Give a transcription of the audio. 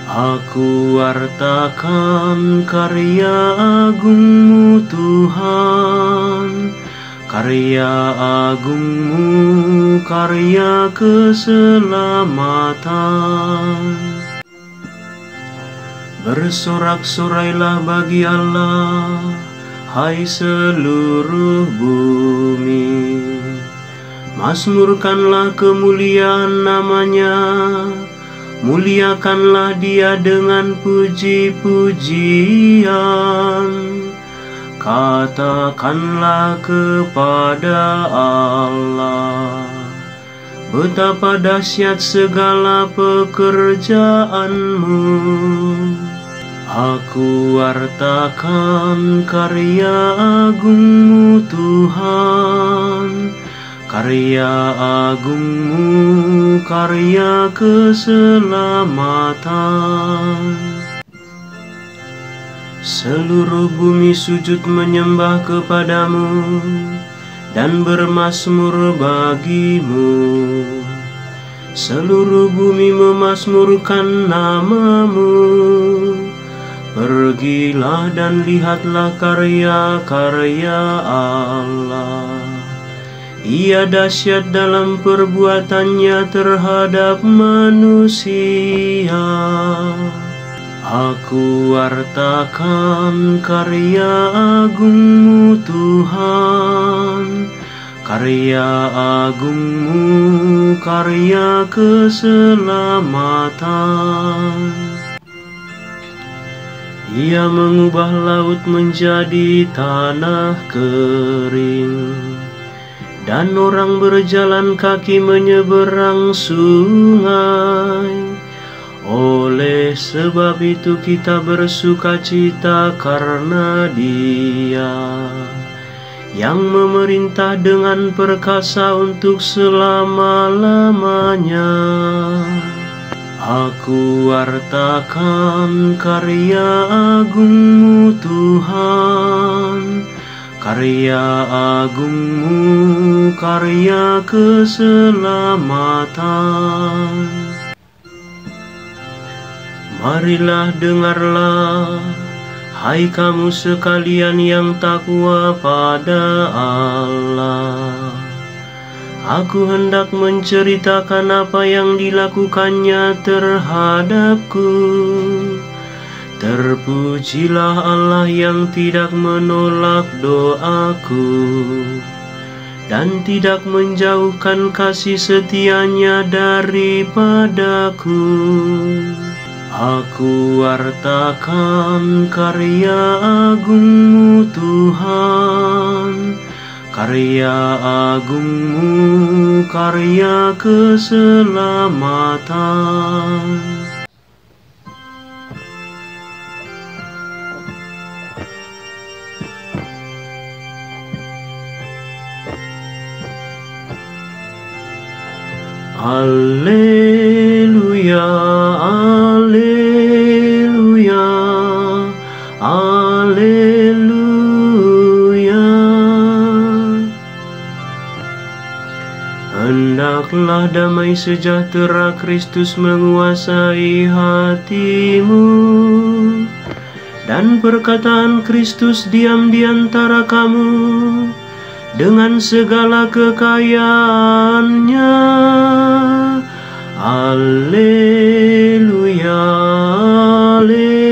Aku wartakan karya agung-Mu Tuhan, karya agung-Mu, karya keselamatan. Bersorak-sorailah bagi Allah, hai seluruh bumi. Mazmurkanlah kemuliaan nama-Nya, muliakanlah Dia dengan puji-pujian. Katakanlah kepada Allah, betapa dahsyat segala pekerjaan-Mu. Aku wartakan karya agung-Mu Tuhan, karya agung-Mu, karya keselamatan. Seluruh bumi sujud menyembah kepada-Mu dan bermazmur bagi-Mu. Seluruh bumi memazmurkan nama-Mu. Pergilah dan lihatlah karya-karya Allah. Ia dahsyat dalam perbuatannya terhadap manusia. Aku wartakan karya agung-Mu Tuhan, karya agung-Mu, karya keselamatan. Ia mengubah laut menjadi tanah kering, dan orang berjalan kaki menyeberang sungai. Oleh sebab itu kita bersukacita karena Dia yang memerintah dengan perkasa untuk selama-lamanya. Aku wartakan karya agung-Mu Tuhan, karya agung-Mu, karya keselamatan. Marilah dengarlah, hai kamu sekalian yang takwa pada Allah. Aku hendak menceritakan apa yang dilakukannya terhadapku. Terpujilah Allah yang tidak menolak doaku dan tidak menjauhkan kasih setia-Nya daripadaku. Aku wartakan karya agung-Mu Tuhan, karya agung-Mu, karya keselamatan. Alleluia, alleluia, alleluia. Hendaklah damai sejahtera Kristus menguasai hatimu, dan perkataan Kristus diam di antara kamu dengan segala kekayaannya. Alleluia, alleluia.